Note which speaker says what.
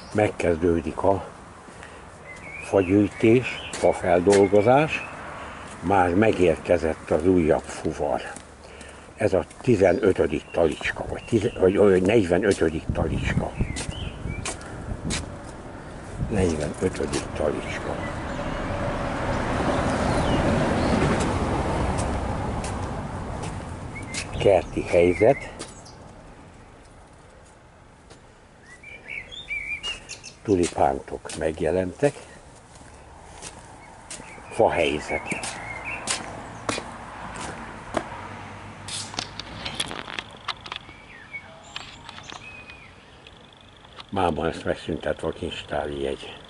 Speaker 1: megkezdődik a fagyűjtés, fafeldolgozás, már megérkezett az újabb fuvar. Ez a 15. talicska, vagy 45. talicska. 45. talicska. Kerti helyzet. Tulipántok megjelentek. Fa helyzet. Máma ezt megszüntetve a kincstári jegy.